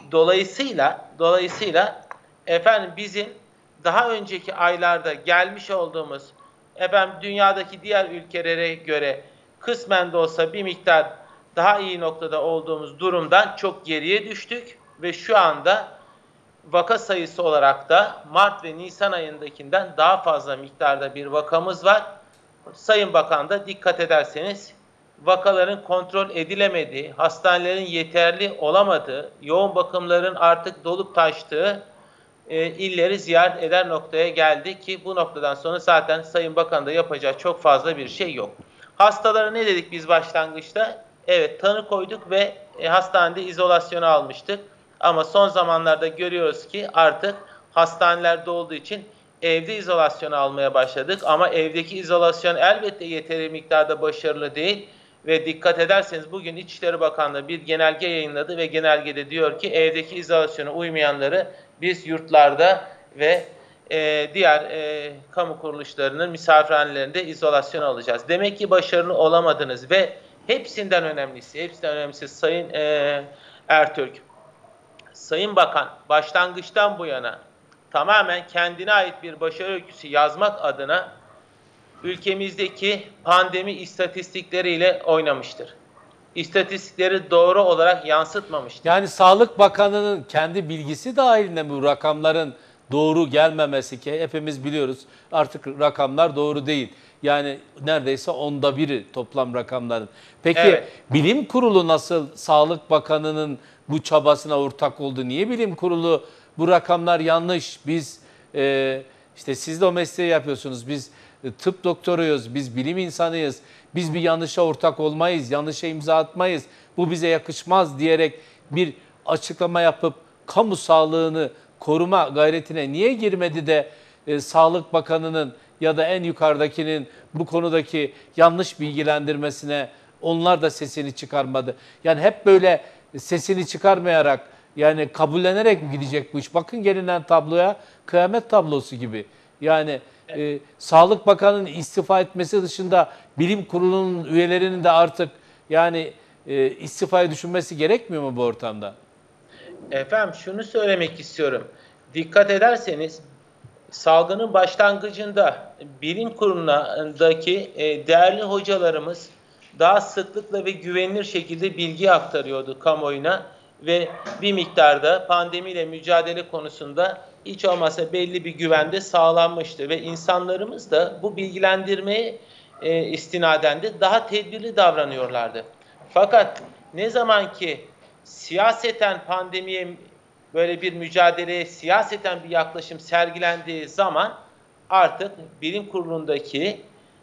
Dolayısıyla efendim bizim daha önceki aylarda gelmiş olduğumuz dünyadaki diğer ülkelere göre kısmen de olsa bir miktar daha iyi noktada olduğumuz durumdan çok geriye düştük ve şu anda vaka sayısı olarak da Mart ve Nisan ayındakinden daha fazla miktarda bir vakamız var. Sayın Bakan da dikkat ederseniz vakaların kontrol edilemediği, hastanelerin yeterli olamadığı, yoğun bakımların artık dolup taştığı illeri ziyaret eder noktaya geldi ki bu noktadan sonra zaten Sayın Bakan da yapacağı çok fazla bir şey yok. Hastalara ne dedik biz başlangıçta? Evet tanı koyduk ve hastanede izolasyona almıştık. Ama son zamanlarda görüyoruz ki artık hastanelerde olduğu için evde izolasyon almaya başladık. Ama evdeki izolasyon elbette yeteri miktarda başarılı değil. Ve dikkat ederseniz bugün İçişleri Bakanlığı bir genelge yayınladı ve genelgede diyor ki evdeki izolasyona uymayanları biz yurtlarda ve diğer kamu kuruluşlarının misafirhanelerinde izolasyon alacağız. Demek ki başarılı olamadınız ve hepsinden önemlisi Sayın Ertürk, Sayın Bakan başlangıçtan bu yana tamamen kendine ait bir başarı öyküsü yazmak adına ülkemizdeki pandemi istatistikleriyle oynamıştır. İstatistikleri doğru olarak yansıtmamıştır. Yani Sağlık Bakanı'nın kendi bilgisi dahilinde bu rakamların doğru gelmemesi ki hepimiz biliyoruz artık rakamlar doğru değil. Yani neredeyse 1/10 toplam rakamların. Peki Evet. Bilim Kurulu nasıl Sağlık Bakanı'nın bu çabasına ortak oldu? Niye Bilim Kurulu bu rakamlar yanlış? Biz işte siz de o mesleği yapıyorsunuz. Biz tıp doktoruyuz, biz bilim insanıyız. Biz bir yanlışa ortak olmayız, yanlışa imza atmayız. Bu bize yakışmaz diyerek bir açıklama yapıp kamu sağlığını koruma gayretine niye girmedi de Sağlık Bakanı'nın ya da en yukarıdakinin bu konudaki yanlış bilgilendirmesine onlar da sesini çıkarmadı? Yani hep böyle sesini çıkarmayarak yani kabullenerek mi gidecek bu iş? Bakın gelinen tabloya kıyamet tablosu gibi. Yani Sağlık Bakanı'nın istifa etmesi dışında Bilim Kurulu'nun üyelerinin de artık yani istifayı düşünmesi gerekmiyor mu bu ortamda? Efendim şunu söylemek istiyorum. Dikkat ederseniz salgının başlangıcında bilim kurulundaki değerli hocalarımız daha sıklıkla ve güvenilir şekilde bilgi aktarıyordu kamuoyuna ve bir miktarda pandemiyle mücadele konusunda hiç olmazsa belli bir güvende sağlanmıştı ve insanlarımız da bu bilgilendirmeye istinaden de daha tedbirli davranıyorlardı. Fakat ne zaman ki siyaseten pandemiye böyle bir mücadeleye siyaseten bir yaklaşım sergilendiği zaman artık bilim kurulundaki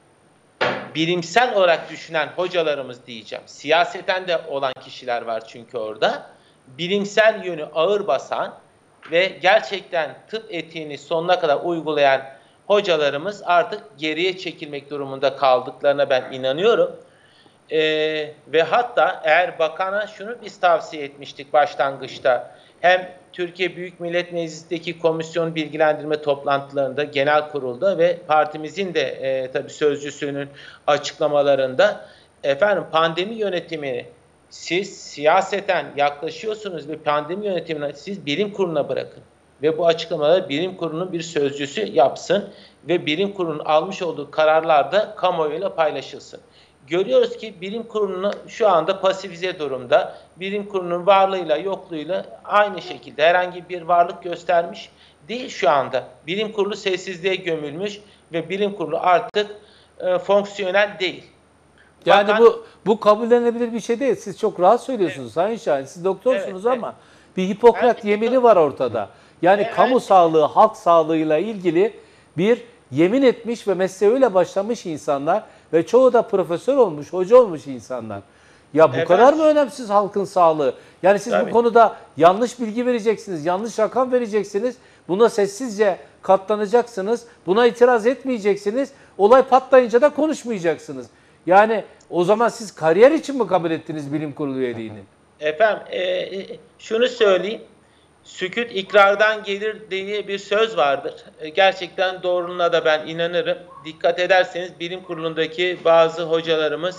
bilimsel olarak düşünen hocalarımız diyeceğim. Siyaseten de olan kişiler var çünkü orada. Bilimsel yönü ağır basan ve gerçekten tıp etiğini sonuna kadar uygulayan hocalarımız artık geriye çekilmek durumunda kaldıklarına ben inanıyorum. Ve hatta eğer bakana şunu biz tavsiye etmiştik başlangıçta. Hem Türkiye Büyük Millet Meclisi'ndeki komisyon bilgilendirme toplantılarında, genel kurulda ve partimizin de tabii sözcüsünün açıklamalarında pandemi yönetimini siz siyaseten yaklaşıyorsunuz ve pandemi yönetimini siz bilim kuruluna bırakın. Ve bu açıklamaları bilim kurulunun bir sözcüsü yapsın ve bilim kurulunun almış olduğu kararlar da kamuoyuyla paylaşılsın. Görüyoruz ki bilim kurulu şu anda pasifize durumda. Bilim kurulunun varlığıyla yokluğuyla aynı şekilde herhangi bir varlık göstermiş değil şu anda. Bilim kurulu sessizliğe gömülmüş ve bilim kurulu artık fonksiyonel değil. Yani Bakan, bu kabullenebilir bir şey değil. Siz çok rahat söylüyorsunuz Sayın Şahin. Siz doktorsunuz Evet, ama bir Hipokrat evet. yemini var ortada. Yani Evet. kamu sağlığı, halk sağlığıyla ilgili bir yemin etmiş ve mesleğe öyle başlamış insanlar ve çoğu da profesör olmuş, hoca olmuş insanlar. Ya bu Evet. kadar mı önemsiz halkın sağlığı? Yani siz Tabii. bu konuda yanlış bilgi vereceksiniz, yanlış rakam vereceksiniz. Buna sessizce katlanacaksınız. Buna itiraz etmeyeceksiniz. Olay patlayınca da konuşmayacaksınız. Yani o zaman siz kariyer için mi kabul ettiniz bilim kurulu üyeliğini? Efendim şunu söyleyeyim. Sükût ikrardan gelir diye bir söz vardır. Gerçekten doğruluğuna da ben inanırım. Dikkat ederseniz bilim kurulundaki bazı hocalarımız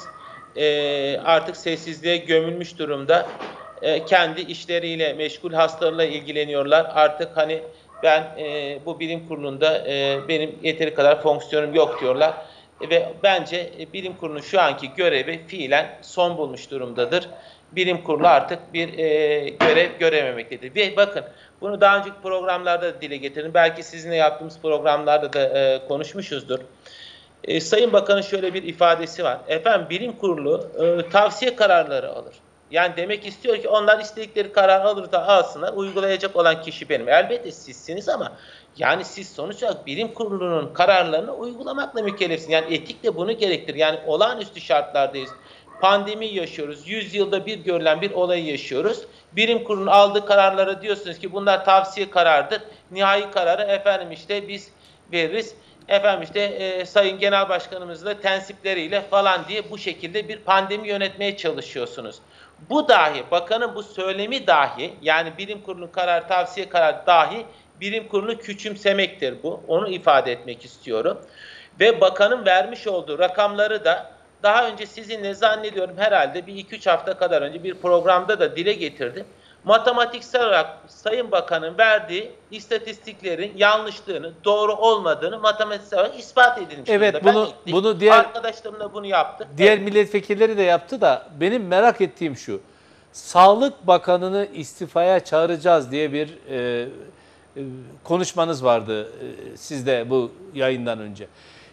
artık sessizliğe gömülmüş durumda. Kendi işleriyle meşgul, hastalarla ilgileniyorlar. Artık hani ben bu bilim kurulunda benim yeteri kadar fonksiyonum yok diyorlar. Ve bence bilim kurulunun şu anki görevi fiilen son bulmuş durumdadır. Bilim kurulu artık bir görev görememektedir. Ve bakın bunu daha önceki programlarda da dile getirdim. Belki sizinle yaptığımız programlarda da konuşmuşuzdur. Sayın Bakan'ın şöyle bir ifadesi var. Efendim bilim kurulu tavsiye kararları alır. Yani demek istiyor ki onlar istedikleri karar alır da alsınlar. Uygulayacak olan kişi benim. Elbette sizsiniz ama yani siz sonuç olarak bilim kurulunun kararlarını uygulamakla mükellefsiniz. Yani etik de bunu gerektirir. Yani olağanüstü şartlardayız. Pandemi yaşıyoruz. 100 yılda bir görülen bir olayı yaşıyoruz. Bilim kurulunun aldığı kararlara diyorsunuz ki bunlar tavsiye karardır. Nihai kararı efendim işte biz veririz. Efendim işte Sayın Genel Başkanımızla tensipleriyle falan diye bu şekilde bir pandemi yönetmeye çalışıyorsunuz. Bu dahi, bakanın bu söylemi dahi, yani bilim kurulunun kararı, tavsiye kararı dahi bilim kurulunu küçümsemektir bu. Onu ifade etmek istiyorum. Ve bakanın vermiş olduğu rakamları da daha önce sizinle zannediyorum herhalde bir 2-3 hafta kadar önce bir programda da dile getirdim. Matematiksel olarak Sayın Bakan'ın verdiği istatistiklerin yanlışlığını, doğru olmadığını matematiksel olarak ispat edilmiş. Evet, durumda. bunu diğer arkadaşlarımla bunu yaptık. diğer milletvekilleri de yaptı da benim merak ettiğim şu. Sağlık Bakanı'nı istifaya çağıracağız diye bir konuşmanız vardı sizde bu yayından önce.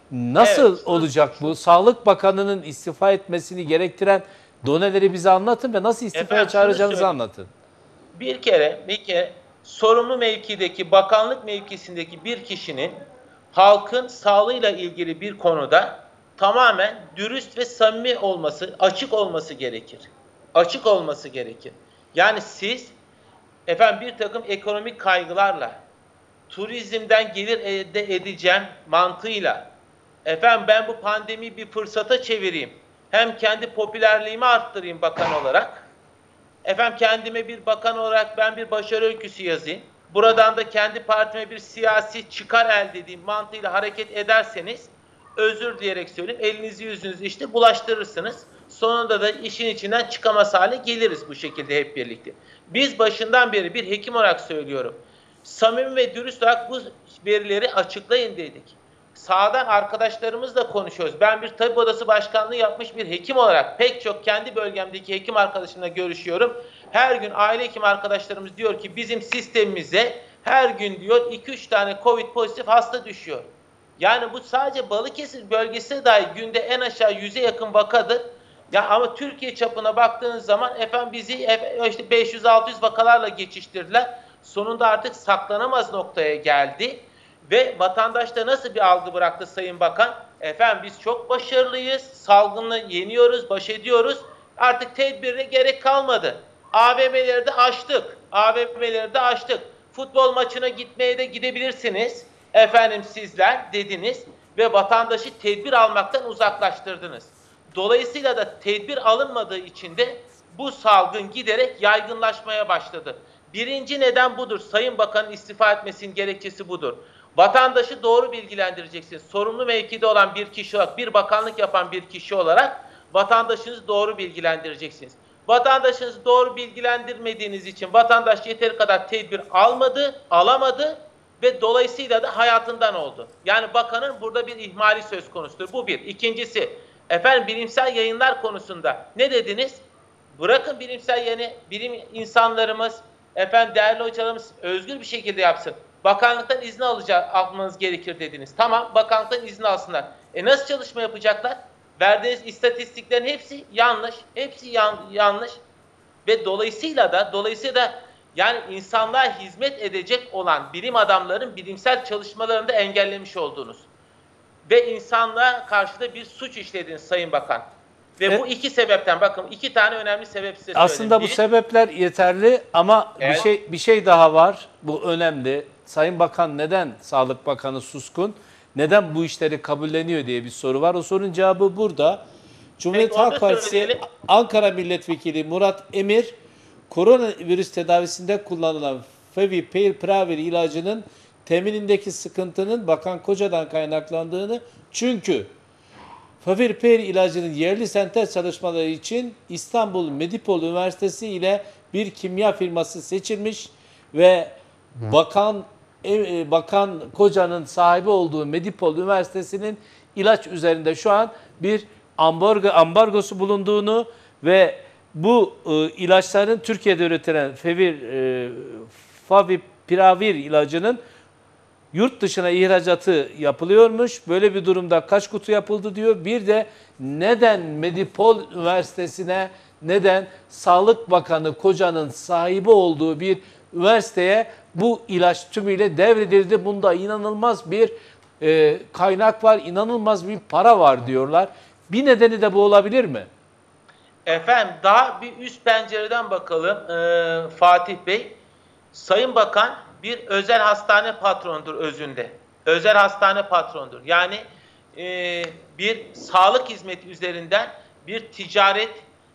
Nasıl Evet. olacak bu? Sağlık Bakanı'nın istifa etmesini gerektiren doneleri bize anlatın ve nasıl istifaya Efendim, şunu çağıracağınızı söyleyeyim. anlatın. Bir kere sorumlu mevkideki, bakanlık mevkisindeki bir kişinin halkın sağlığıyla ilgili bir konuda tamamen dürüst ve samimi olması, açık olması gerekir. Açık olması gerekir. Yani siz efendim bir takım ekonomik kaygılarla, turizmden gelir elde edeceğim mantığıyla, efendim ben bu pandemiyi bir fırsata çevireyim, hem kendi popülerliğimi arttırayım bakan olarak, efendim kendime bir bakan olarak ben bir başarı öyküsü yazayım, buradan da kendi partime bir siyasi çıkar elde edeyim mantığıyla hareket ederseniz, özür dileyerek söyleyeyim, elinizi yüzünüzü işte bulaştırırsınız. Sonunda da işin içinden çıkamaz hale geliriz bu şekilde hep birlikte. Biz başından beri bir hekim olarak söylüyorum. Samimi ve dürüst olarak bu verileri açıklayın dedik. Sağdan arkadaşlarımızla konuşuyoruz. Ben bir tabip odası başkanlığı yapmış bir hekim olarak pek çok kendi bölgemdeki hekim arkadaşımla görüşüyorum. Her gün aile hekim arkadaşlarımız diyor ki bizim sistemimize her gün diyor 2-3 tane Covid pozitif hasta düşüyor. Yani bu sadece Balıkesir bölgesine dahi günde en aşağı 100'e yakın vakadır. Ya ama Türkiye çapına baktığınız zaman efendim bizi işte 500-600 vakalarla geçiştirdiler. Sonunda artık saklanamaz noktaya geldi. Ve vatandaşta nasıl bir algı bıraktı Sayın Bakan? Efendim biz çok başarılıyız, salgını yeniyoruz, baş ediyoruz. Artık tedbirine gerek kalmadı. AVM'leri de açtık. AVM'leri de açtık. Futbol maçına gitmeye de gidebilirsiniz. Efendim sizler dediniz ve vatandaşı tedbir almaktan uzaklaştırdınız. Dolayısıyla da tedbir alınmadığı için de bu salgın giderek yaygınlaşmaya başladı. Birinci neden budur. Sayın Bakan'ın istifa etmesinin gerekçesi budur. Vatandaşı doğru bilgilendireceksiniz. Sorumlu mevkide olan bir kişi olarak, bir bakanlık yapan bir kişi olarak vatandaşınızı doğru bilgilendireceksiniz. Vatandaşınızı doğru bilgilendirmediğiniz için vatandaş yeteri kadar tedbir alamadı ve dolayısıyla da hayatından oldu. Yani bakanın burada bir ihmali söz konusudur. Bu bir. İkincisi, efendim bilimsel yayınlar konusunda ne dediniz? Bırakın bilimsel yayını, bilim insanlarımız, efendim değerli hocalarımız özgür bir şekilde yapsın. Bakanlıktan izni almanız gerekir dediniz. Tamam, bakanlıktan izni alsınlar. Nasıl çalışma yapacaklar? Verdiğiniz istatistiklerin hepsi yanlış. Hepsi yanlış. Ve dolayısıyla da Yani insanlığa hizmet edecek olan bilim adamların bilimsel çalışmalarını da engellemiş oldunuz. Ve insanlığa karşı da bir suç işlediniz Sayın Bakan. Ve bu iki sebepten, bakın iki tane önemli sebep size söyleyeyim. Aslında bu sebepler yeterli ama Evet. bir şey daha var. Bu önemli. Sayın Bakan neden, Sağlık Bakanı suskun? Neden bu işleri kabulleniyor diye bir soru var. O sorunun cevabı burada. Cumhuriyet Peki, onu Halk da Partisi söyleyelim. Ankara Milletvekili Murat Emir, koronavirüs tedavisinde kullanılan Favipiravir ilacının teminindeki sıkıntının Bakan Koca'dan kaynaklandığını, çünkü Favipiravir ilacının yerli sentez çalışmaları için İstanbul Medipol Üniversitesi ile bir kimya firması seçilmiş ve Bakan Koca'nın sahibi olduğu Medipol Üniversitesi'nin ilaç üzerinde şu an bir ambargosu bulunduğunu ve bu ilaçların Türkiye'de üretilen Favipiravir ilacının yurt dışına ihracatı yapılıyormuş. Böyle bir durumda kaç kutu yapıldı diyor. Bir de neden Medipol Üniversitesi'ne, neden Sağlık Bakanı Koca'nın sahibi olduğu bir üniversiteye bu ilaç tümüyle devredildi. Bunda inanılmaz bir kaynak var, inanılmaz bir para var diyorlar. Bir nedeni de bu olabilir mi? Efendim daha bir üst pencereden bakalım Fatih Bey. Sayın Bakan bir özel hastane patronudur özünde. Özel hastane patronudur. Yani bir sağlık hizmeti üzerinden bir ticaret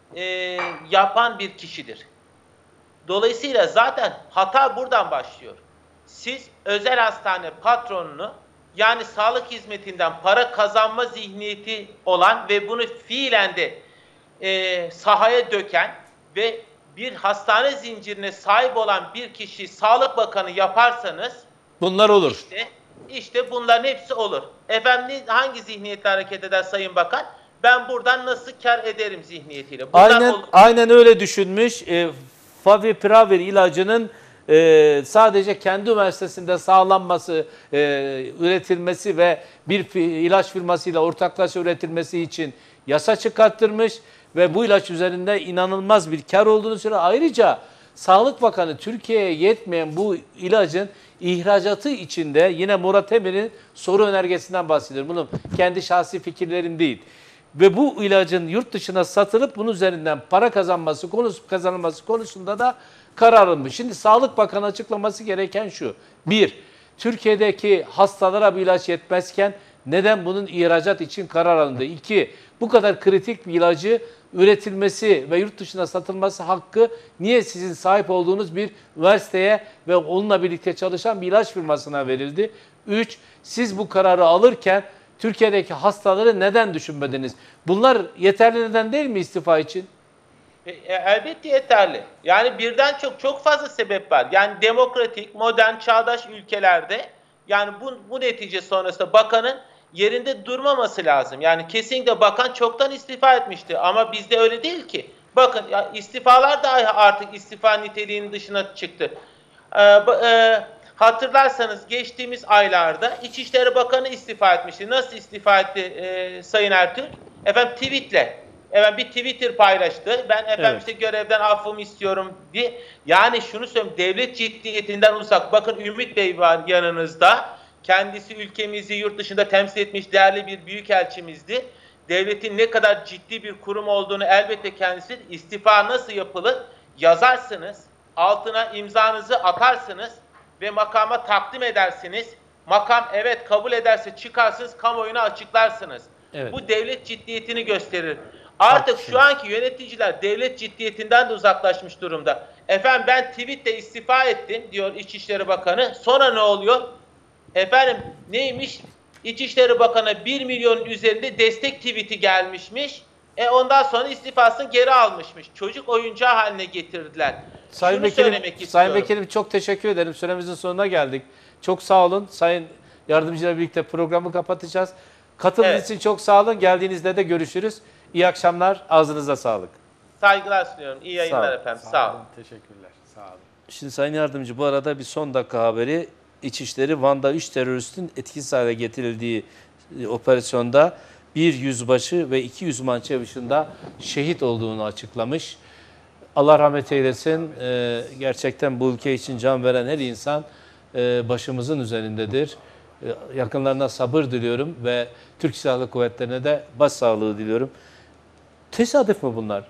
yapan bir kişidir. Dolayısıyla zaten hata buradan başlıyor. Siz özel hastane patronunu, yani sağlık hizmetinden para kazanma zihniyeti olan ve bunu fiilen de sahaya döken ve bir hastane zincirine sahip olan bir kişiyi Sağlık Bakanı yaparsanız Bunlar olur. İşte bunların hepsi olur. Efendim hangi zihniyetle hareket eder Sayın Bakan? Ben buradan nasıl kar ederim zihniyetiyle. Aynen öyle düşünmüş. Favipiravir ilacının sadece kendi üniversitesinde sağlanması, üretilmesi ve bir ilaç firmasıyla ortaklaşa üretilmesi için yasa çıkarttırmış ve bu ilaç üzerinde inanılmaz bir kar olduğunu söylüyor. Ayrıca Sağlık Bakanı Türkiye'ye yetmeyen bu ilacın ihracatı içinde, yine Murat Emir'in soru önergesinden bahsediyorum. Bunun kendi şahsi fikirlerim değil. Ve bu ilacın yurt dışına satılıp bunun üzerinden para kazanılması konusunda da karar alınmış. Şimdi Sağlık Bakanı açıklaması gereken şu: bir, Türkiye'deki hastalara bu ilaç yetmezken neden bunun ihracat için karar alındı? İki, bu kadar kritik bir ilacı üretilmesi ve yurt dışına satılması hakkı niye sizin sahip olduğunuz bir üniversiteye ve onunla birlikte çalışan bir ilaç firmasına verildi? Üç, siz bu kararı alırken Türkiye'deki hastaları neden düşünmediniz? Bunlar yeterli neden değil mi istifa için? Elbette yeterli. Yani birden çok fazla sebep var. Yani demokratik, modern, çağdaş ülkelerde yani bu netice sonrasında bakanın yerinde durmaması lazım. Yani kesinlikle bakan çoktan istifa etmişti ama bizde öyle değil ki. Bakın ya, istifalar da artık istifa niteliğinin dışına çıktı. Hatırlarsanız geçtiğimiz aylarda İçişleri Bakanı istifa etmişti. Nasıl istifa etti Sayın Ertürk? Efendim tweetle. Bir Twitter paylaştı. Ben işte görevden affımı istiyorum diye. Yani şunu söyleyeyim, devlet ciddiyetinden uzak. Bakın Ümit Bey var yanınızda. Kendisi ülkemizi yurt dışında temsil etmiş değerli bir büyükelçimizdi. Devletin ne kadar ciddi bir kurum olduğunu elbette kendisi, istifa nasıl yapılır yazarsınız. Altına imzanızı atarsınız ve makama takdim edersiniz. Makam evet kabul ederse çıkarsınız, kamuoyuna açıklarsınız. Evet. Bu devlet ciddiyetini gösterir. Artık şu anki yöneticiler devlet ciddiyetinden de uzaklaşmış durumda. Efendim ben tweetle istifa ettim diyor İçişleri Bakanı. Sonra ne oluyor? Efendim neymiş? İçişleri Bakanı 1 milyonun üzerinde destek tweet'i gelmişmiş. Ondan sonra istifasını geri almışmış. Çocuk oyuncağı haline getirdiler. Sayın Vekilim çok teşekkür ederim. Süremizin sonuna geldik. Çok sağ olun. Sayın Yardımcıyla birlikte programı kapatacağız. Katıldığınız için çok sağ olun. Geldiğinizde de görüşürüz. İyi akşamlar. Ağzınıza sağlık. Saygılar sunuyorum. İyi yayınlar efendim. Sağ olun. Teşekkürler. Sağ olun. Şimdi Sayın Yardımcı, bu arada bir son dakika haberi. İçişleri Van'da 3 teröristin etkisiz hale getirildiği operasyonda bir yüzbaşı ve 2 uzman çavuşun da şehit olduğunu açıklamış. Allah rahmet eylesin. Gerçekten bu ülke için can veren her insan başımızın üzerindedir. Yakınlarına sabır diliyorum ve Türk Silahlı Kuvvetleri'ne de başsağlığı diliyorum. Tesadüf mü bunlar?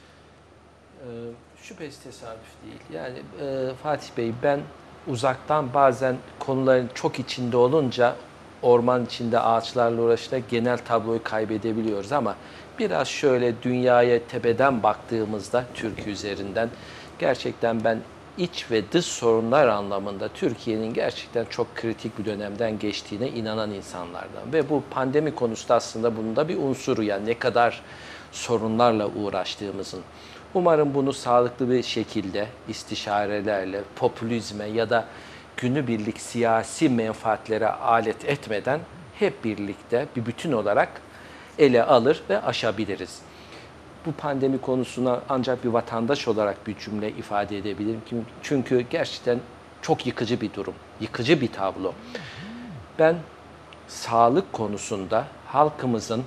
Şüphesiz tesadüf değil. Yani Fatih Bey, ben uzaktan bazen konuların çok içinde olunca orman içinde ağaçlarla uğraşınca genel tabloyu kaybedebiliyoruz ama biraz şöyle dünyaya tepeden baktığımızda Türkiye üzerinden gerçekten ben iç ve dış sorunlar anlamında Türkiye'nin gerçekten çok kritik bir dönemden geçtiğine inanan insanlardan. Ve bu pandemi konusu da aslında bunun da bir unsuru, yani ne kadar sorunlarla uğraştığımızın. Umarım bunu sağlıklı bir şekilde istişarelerle, popülizme ya da günübirlik siyasi menfaatlere alet etmeden hep birlikte bir bütün olarak ele alır ve aşabiliriz. Bu pandemi konusuna ancak bir vatandaş olarak bir cümle ifade edebilirim. Çünkü gerçekten çok yıkıcı bir durum, yıkıcı bir tablo. Ben sağlık konusunda halkımızın,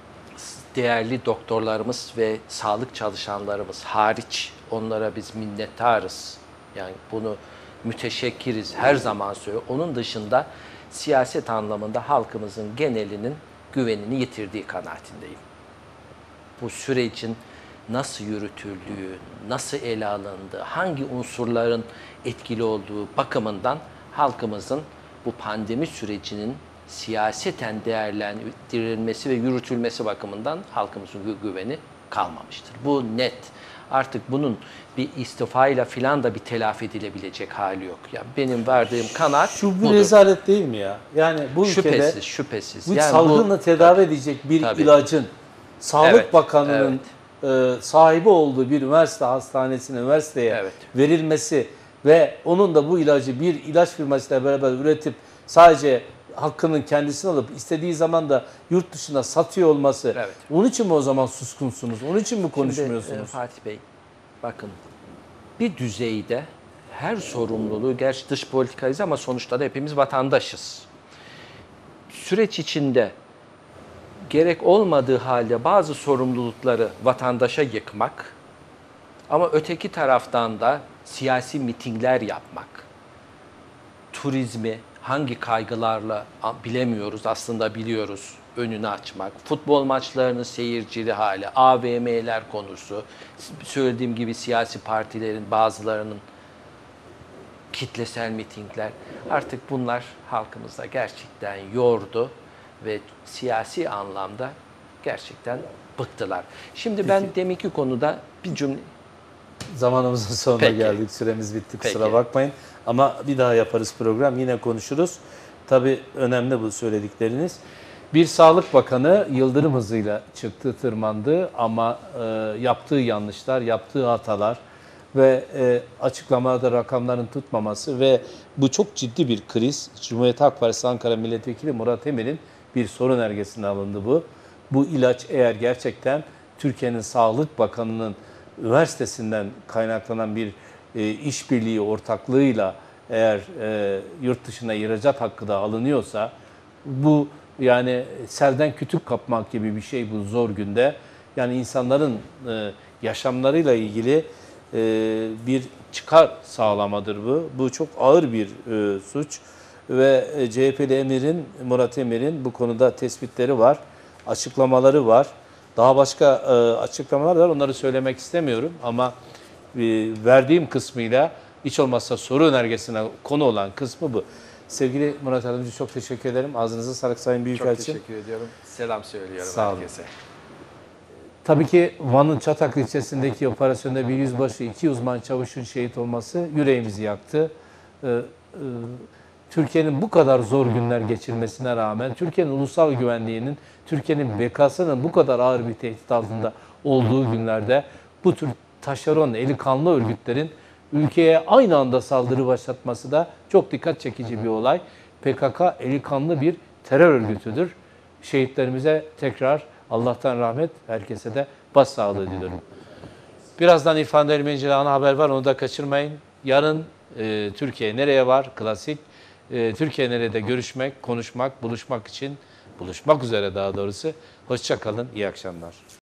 değerli doktorlarımız ve sağlık çalışanlarımız hariç, onlara biz minnettarız. Yani bunu müteşekkiriz, her zaman söylüyor. Onun dışında siyaset anlamında halkımızın genelinin güvenini yitirdiği kanaatindeyim. Bu sürecin nasıl yürütüldüğü, nasıl ele alındığı, hangi unsurların etkili olduğu bakımından halkımızın bu pandemi sürecinin siyaseten değerlendirilmesi ve yürütülmesi bakımından halkımızın güveni kalmamıştır. Bu net. Artık bunun bir istifayla filan da bir telafi edilebilecek hali yok. Yani benim verdiğim kanaat Şu bir budur. rezalet değil mi ya? Yani bu ülkede Şüphesiz. bu Yani salgınla tedavi edecek bir tabii. ilacın Sağlık Evet, Bakanı'nın sahibi olduğu bir üniversite hastanesine, üniversiteye Evet. verilmesi ve onun da bu ilacı bir ilaç firmasıyla beraber üretip sadece hakkının kendisini alıp istediği zaman da yurt dışına satıyor olması. Evet. Onun için mi o zaman suskunsunuz? Onun için mi konuşmuyorsunuz? Şimdi, Fatih Bey, bakın bir düzeyde her sorumluluğu, gerçi dış politikayız ama sonuçta da hepimiz vatandaşız. Süreç içinde gerek olmadığı halde bazı sorumlulukları vatandaşa yıkmak ama öteki taraftan da siyasi mitingler yapmak, turizmi hangi kaygılarla bilemiyoruz, aslında biliyoruz, önünü açmak, futbol maçlarının seyircili hali, AVM'ler konusu, söylediğim gibi siyasi partilerin bazılarının kitlesel mitingler, artık bunlar halkımızda gerçekten yordu ve siyasi anlamda gerçekten bıktılar. Şimdi ben deminki konuda bir cümle... Zamanımızın sonuna Peki. geldik. Süremiz bitti. Kusura Peki. bakmayın. Ama bir daha yaparız program. Yine konuşuruz. Tabii önemli bu söyledikleriniz. Bir Sağlık Bakanı yıldırım hızıyla çıktı, tırmandı ama yaptığı yanlışlar, yaptığı hatalar ve açıklamalarda rakamların tutmaması ve bu çok ciddi bir kriz. Cumhuriyet Halk Partisi Ankara Milletvekili Murat Emir'in bir sorun ergesine alındı bu. Bu ilaç eğer gerçekten Türkiye'nin Sağlık Bakanı'nın üniversitesinden kaynaklanan bir işbirliği ortaklığıyla eğer yurt dışına ihracat hakkı da alınıyorsa bu yani selden kütük kapmak gibi bir şey bu zor günde. Yani insanların yaşamlarıyla ilgili bir çıkar sağlamadır bu. Bu çok ağır bir suç ve CHP'li Murat Emir'in bu konuda tespitleri var, açıklamaları var. Daha başka açıklamalar var. Onları söylemek istemiyorum ama verdiğim kısmıyla hiç olmazsa soru önergesine konu olan kısmı bu. Sevgili Murat Hanımcı çok teşekkür ederim. Ağzınıza sağlık Sayın Büyükelçim. Çok teşekkür ediyorum. Selam söylüyorum Sağ olun. herkese. Tabii ki Van'ın Çatak ilçesindeki operasyonda bir yüzbaşı, 2 uzman çavuşun şehit olması yüreğimizi yaktı. Türkiye'nin bu kadar zor günler geçirmesine rağmen, Türkiye'nin ulusal güvenliğinin, Türkiye'nin bekasının bu kadar ağır bir tehdit altında olduğu günlerde bu tür taşeron, eli kanlı örgütlerin ülkeye aynı anda saldırı başlatması da çok dikkat çekici bir olay. PKK eli kanlı bir terör örgütüdür. Şehitlerimize tekrar Allah'tan rahmet, herkese de başsağlığı diliyorum. Birazdan İrfan Dermenci'yle ana haber var, onu da kaçırmayın. Yarın Türkiye nereye var? Klasik. Türkiye nerede görüşmek, konuşmak, buluşmak için, buluşmak üzere daha doğrusu. Hoşça kalın, iyi akşamlar.